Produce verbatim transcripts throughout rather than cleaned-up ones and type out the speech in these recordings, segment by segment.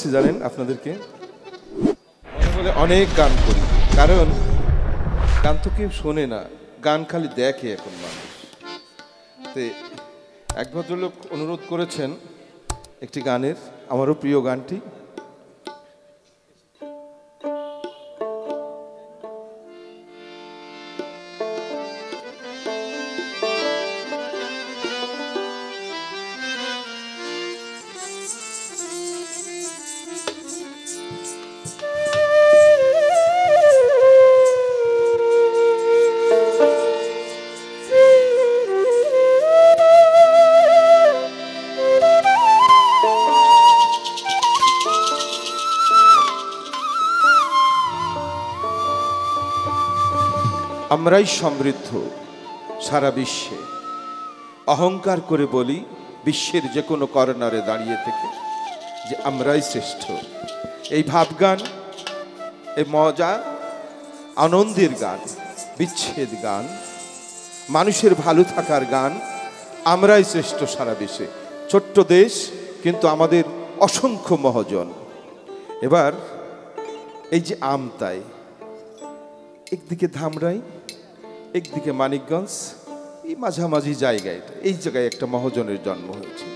বলছি জানেন আপনাদেরকে, মনে বলে অনেক গান করি, কারণ গান তো কেউ শোনে না, গান খালি দেখে এখন মানুষ। তো এক ভদ্রলোক অনুরোধ করেছেন একটি গানের, আমারও প্রিয় গানটি। আমরাই সমৃদ্ধ সারা বিশ্বে, অহংকার করে বলি বিশ্বের যে কোনো কর্নারে দাঁড়িয়ে থেকে যে আমরাই শ্রেষ্ঠ। এই ভাবগান, এই মজা আনন্দের গান, বিচ্ছেদ গান, মানুষের ভালো থাকার গান, আমরাই শ্রেষ্ঠ সারা বিশ্বে। ছোট্ট দেশ কিন্তু আমাদের অসংখ্য মহাজন। এবার এই যে আমতাই, একদিকে ধামরাই, একদিকে মানিকগঞ্জ, এই মাঝামাঝি জায়গায়, এই জায়গায় একটা মহাজনের জন্ম হয়েছে।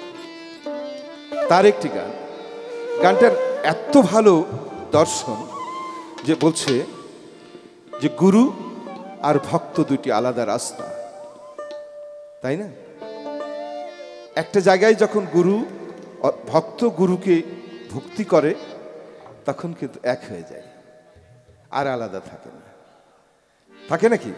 তার একটি গান, গানটার এত ভালো দর্শন যে বলছে যে গুরু আর ভক্ত দুটি আলাদা রাস্তা, তাই না? একটা জায়গায় যখন গুরু ভক্ত গুরুকে ভক্তি করে তখন কিন্তু এক হয়ে যায়, আর আলাদা থাকে না। থাকে নাকি?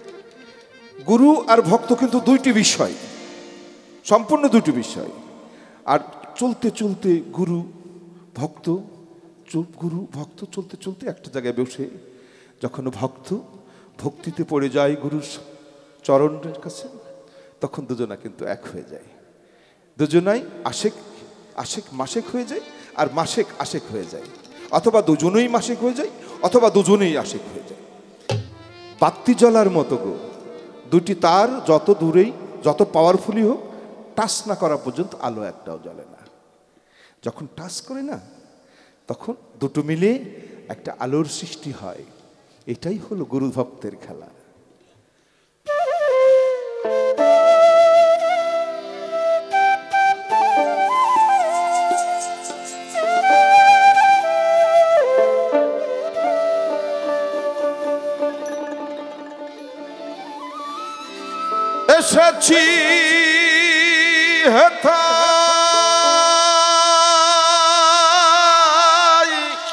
গুরু আর ভক্ত কিন্তু দুইটি বিষয়, সম্পূর্ণ দুটি বিষয়। আর চলতে চলতে গুরু ভক্ত, গুরু ভক্ত চলতে চলতে একটা জায়গায় বসে যখন ভক্ত ভক্তিতে পড়ে যায় গুরুর চরণের কাছে, তখন দুজনা কিন্তু এক হয়ে যায়। দুজনাই আশেক আশেক মাসেক হয়ে যায়, আর মাসেক আশেক হয়ে যায়, অথবা দুজনেই মাসেক হয়ে যায়, অথবা দুজনেই আশেক হয়ে যায়। বাতি জ্বলার মতো গো, দুটি তার যত দূরেই যত পাওয়ারফুলি হোক, টাচ না করা পর্যন্ত আলো একটাও জ্বলে না। যখন টাচ করে না, তখন দুটো মিলে একটা আলোর সৃষ্টি হয়। এটাই হলো গুরু ভক্তের খেলা। এসেছি হেথায়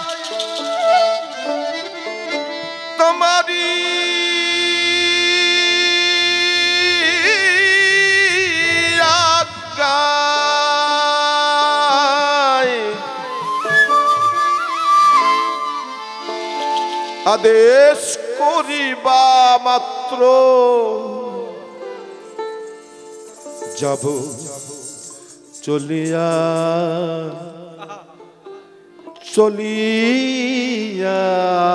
তোমারি আজ্ঞায়, আদেশ করিবা মাত্র যাব চলিয়া চলিয়া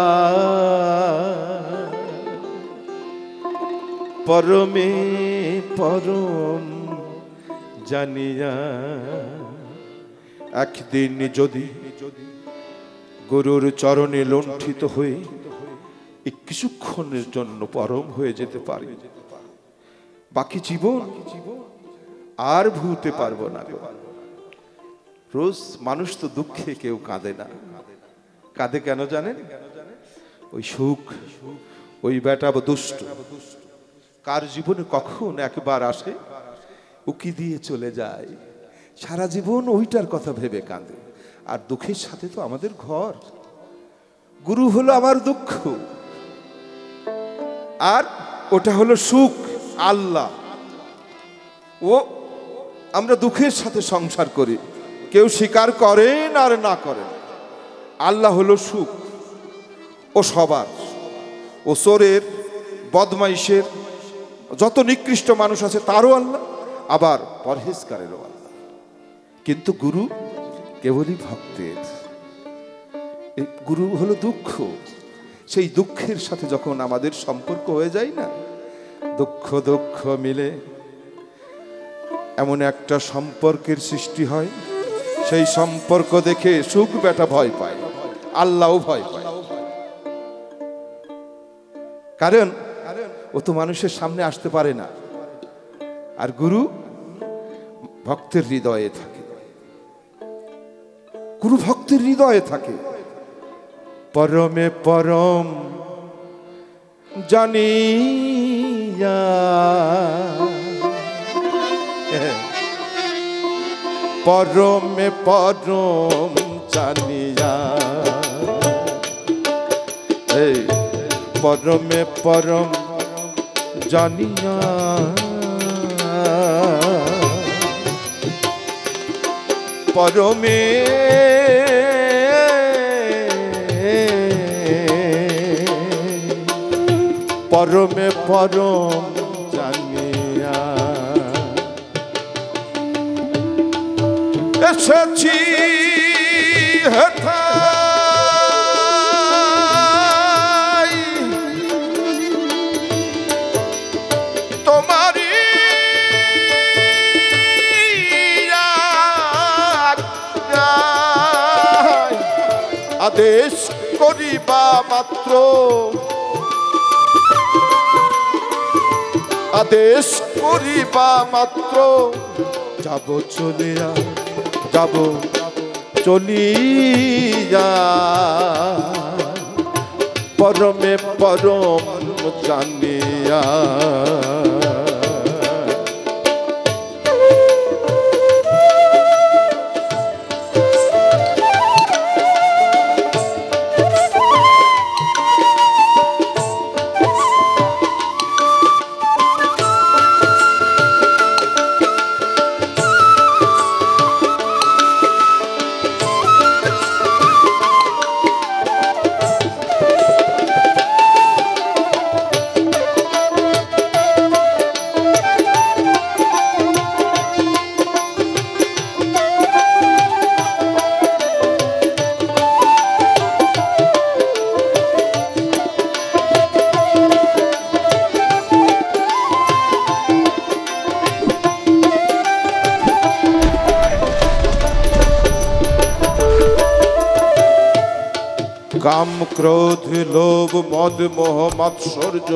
পরমে পরম জানিয়া। একদিন যদি গুরুর চরণে লুণ্ঠিত হয়ে এই কিছুক্ষণের জন্য পরম হয়ে যেতে পারি, বাকি জীবন আর ভুলতে পারবো না। রোজ মানুষ তো দুঃখে কেউ কাঁদে না, কাঁদে কেন জানেন? ওই সুখ, ওই বেটা দুষ্ট কার জীবনে কখন একবার আসে, উকি দিয়ে চলে যায়, সারা জীবন ওইটার কথা ভেবে কাঁদে। আর দুঃখের সাথে তো আমাদের ঘর। গুরু হলো আমার দুঃখ, আর ওটা হলো সুখ, আল্লাহ। ও আমরা দুঃখের সাথে সংসার করি, কেউ স্বীকার করেন আর না করেন। আল্লাহ হলো সুখ, ও সবার, ও চোরের, বদমাইশের, যত নিকৃষ্ট মানুষ আছে তারও আল্লাহ, আবার পরহেজগারেরও আল্লাহ। কিন্তু গুরু কেবলই ভক্তের। এই গুরু হলো দুঃখ। সেই দুঃখের সাথে যখন আমাদের সম্পর্ক হয়ে যায় না, দুঃখ দুঃখ মিলে এমন একটা সম্পর্কের সৃষ্টি হয়, সেই সম্পর্ক দেখে সুখ বেটা ভয় পায়, আল্লাহও ভয় পায়। কারণ ও তো মানুষের সামনে আসতে পারে না, আর গুরু ভক্তের হৃদয়ে থাকে, গুরু ভক্তের হৃদয়ে থাকে। পরমে পরম জানিয়া, পরমে পরম জানিয়া, এই পরমে পরম জানিয়া, পরমে পরমে পরম জানিয়া এসেছি হেথায় তোমারি আদেশ করিবা মাত্র, আদেশ করিবা মাত্র যাব চলিয়া, যাব চলিয়া, পরমে পরম জানিয়া। কাম ক্রোধ লোভ মদ মোহ মাৎসর্য,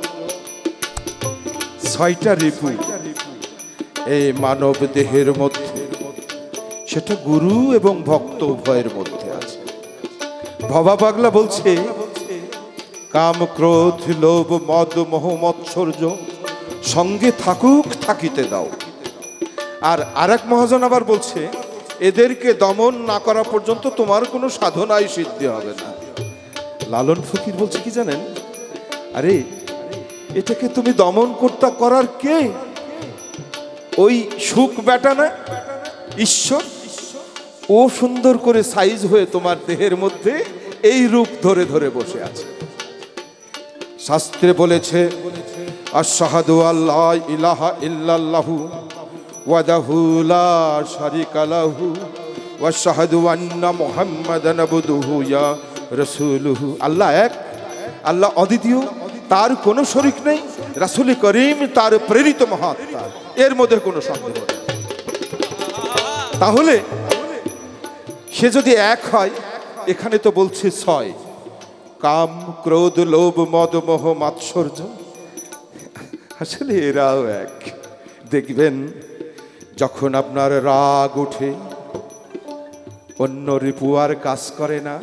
ছয়টা রিপু এই মানব দেহের মধ্যে, সেটা গুরু এবং ভক্ত উভয়ের মধ্যে আছে। ভবা পাগলা বলছে কাম ক্রোধ লোভ মদ মোহ মাৎসর্য সঙ্গে থাকুক, থাকিতে দাও। আর আরেক মহাজন আবার বলছে এদেরকে দমন না করা পর্যন্ত তোমার কোনো সাধনাই সিদ্ধি হবে না। লালন ফকির বলছে কি জানেন, আরে এটাকে তুমি দমন করতে করার কে? ওই সুখ বেটা না ঈশ্বর, ও সুন্দর করে সাইজ হয়ে তোমার দেহের মধ্যে এই রূপ ধরে ধরে বসে আছে। শাস্ত্রে বলেছে আশহাদু আল্লা ইলাহা ইল্লাল্লাহু ওয়াহদাহু লা শারীকা লাহু ওয়া আশহাদু আন্না মুহাম্মাদান আবদুহু ওয়া রাসূলুহু। আল্লাহ এক, আল্লাহ অদ্বিতীয়, তার কোনো শরীক নেই, রাসূল করিম তার প্রেরিত মহাত্মা, এর মধ্যে কোনো সন্দেহ নেই। তাহলে সে যদি এক হয়, এখানে তো বলছে ছয়, কাম ক্রোধ লোভ মদ মোহ মাৎসর্য, আসলে এরাও এক। দেখবেন যখন আপনার রাগ উঠে, অন্য রিপু আর কাজ করে না,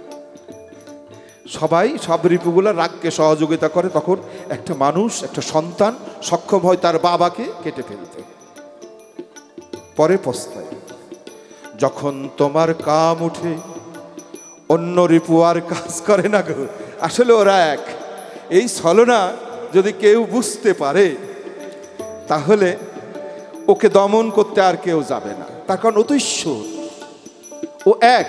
সবাই সব রিপুগুলা রাগকে সহযোগিতা করে, তখন একটা মানুষ একটা সন্তান সক্ষম হয় তার বাবাকে কেটে ফেলতে, পরে পস্তায়। যখন তোমার কাম উঠে, অন্য রিপু আর কাজ করে না গো, আসলে ওরা এক। এই ছলনা যদি কেউ বুঝতে পারে, তাহলে ওকে দমন করতে আর কেউ যাবে না, তার কারণ ও তো ঈশ্বর, ও এক।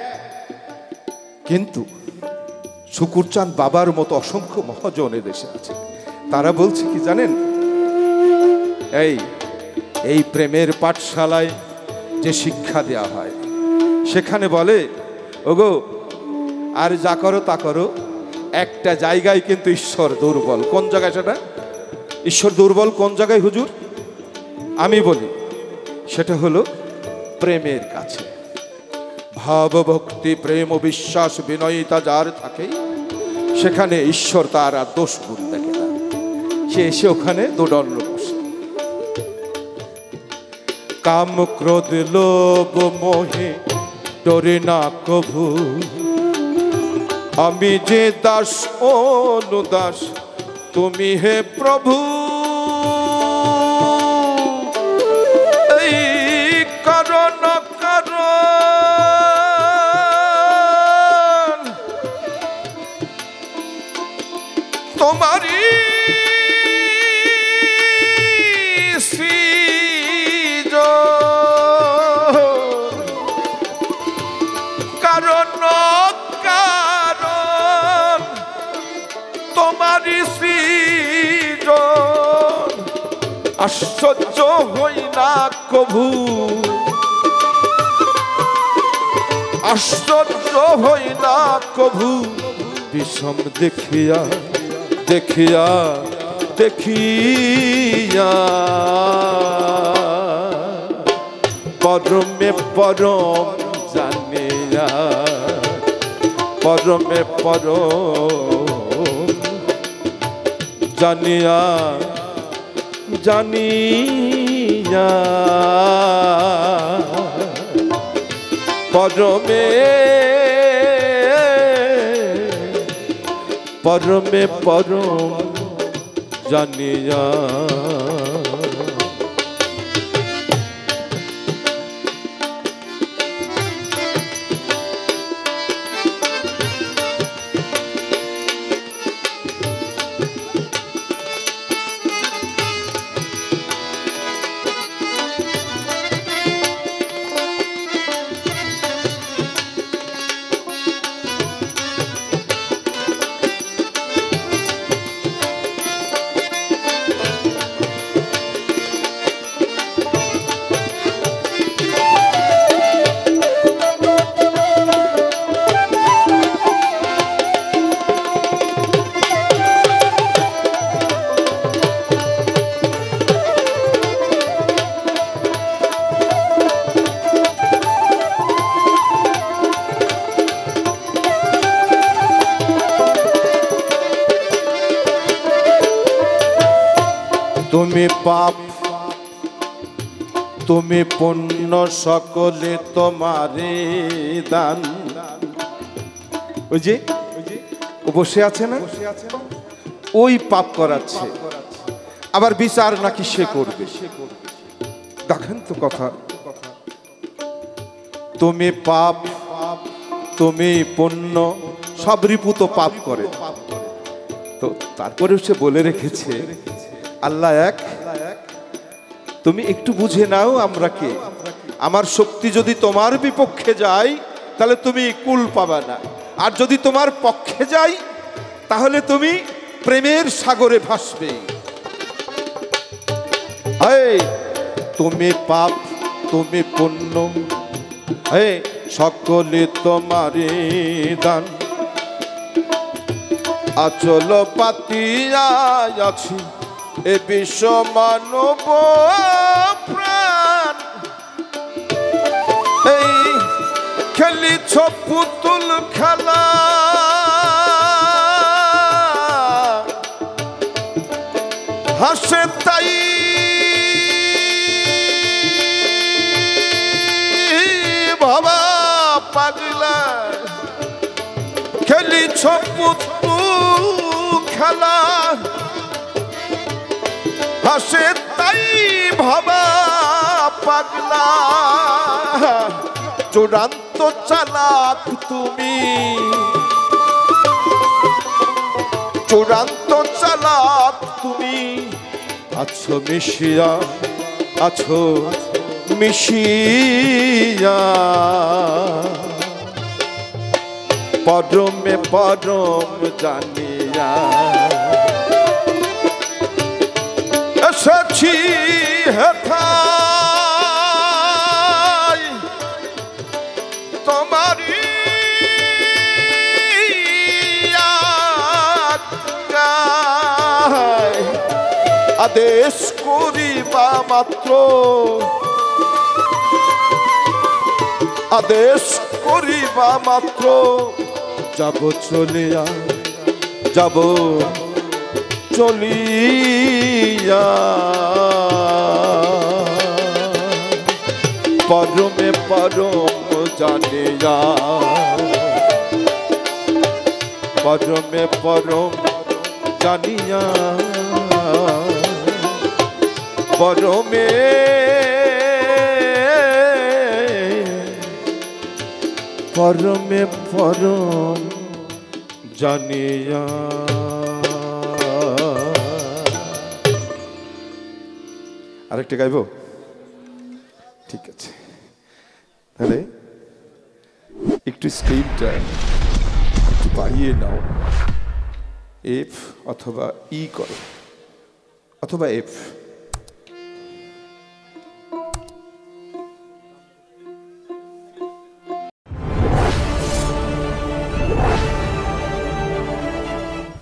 কিন্তু শুকুরচাঁদ বাবার মতো অসংখ্য মহাজন দেশে আছে, তারা বলছে কি জানেন, এই এই প্রেমের পাঠশালায় যে শিক্ষা দেয়া হয়, সেখানে বলে ওগো আর যা করো তা করো, একটা জায়গায় কিন্তু ঈশ্বর দুর্বল। কোন জায়গায় সেটা? ঈশ্বর দুর্বল কোন জায়গায় হুজুর? আমি বলি সেটা হলো প্রেমের কাছে। ভাব ভক্তি প্রেম ও বিশ্বাস বিনয়িতা যার থাকে, সেখানে ঈশ্বর তার আর দোষ গুণ দেখে না, সে এসে ওখানে দোদণ্ড বসে। কাম ক্রোধ লোভ মোহে ডরে না কভু, আমি যে দাস অনুদাস তুমি হে প্রভু। এই কারণ কারণ তোমারি কারণ কারণ তোমারি সৃজন, আশ্চর্য হই না কভু, আশ্চর্য হই না কভু, বিষম দেখিয়া দেখিয়া দেখিয়া। পরমে পরম জানিয়া, পরমে পরম জানিয়া জানিয়া, পরমে পরমে পরম জানিয়া। তুমি পাপ তুমি পুণ্য সকলে তোমারে দান। ওই যে ও বসে আছে না, ওই পাপ করাচ্ছে, আবার বিচার নাকি সে করবে। দেখেন তো কথা, তুমি পাপ তুমি পুণ্য সব রিপু তো পাপ করে। তো তারপরে সে বলে রেখেছে আল্লাহ এক, তুমি একটু বুঝে নাও আমরা কে। আমার শক্তি যদি তোমার বিপক্ষে যায় তাহলে তুমি কুল পাবা না, আর যদি তোমার পক্ষে যাই তাহলে তুমি প্রেমের সাগরে ভাসবে। তুমি পাপ তুমি পুণ্য হে সকলে তোমারে দান। আচল পাতিয়া আছি এ বিশ্ব মানব প্রাণ, এই খেলিছ পুতুল খেলা হাসে তাই বাবা পাগলা। খেলিছ পুতুল খেলা হাসে তাই ভাবা পাগলা। চূড়ান্ত চালাক তুমি, চূড়ান্ত চালাক তুমি, আছো মিশিয়া আছো মিশিয়া। পরমে পরম জানিয়া এসেছি হেথায় তোমারি আজ্ঞায়। আদেশ করিবা মাত্র আদেশ করিবা মাত্র যাব চলিয়া যাব চলিয়া পরমে পরম জানিয়া পরমে পরম জানিয়া পরমে পরমে পরম জানিয়া। আরেকটা গাইব? ঠিক আছে, তাহলে একটু স্ক্রিনটা একটু বাড়িয়ে নাও, এফ অথবা ই করো অথবা এফ।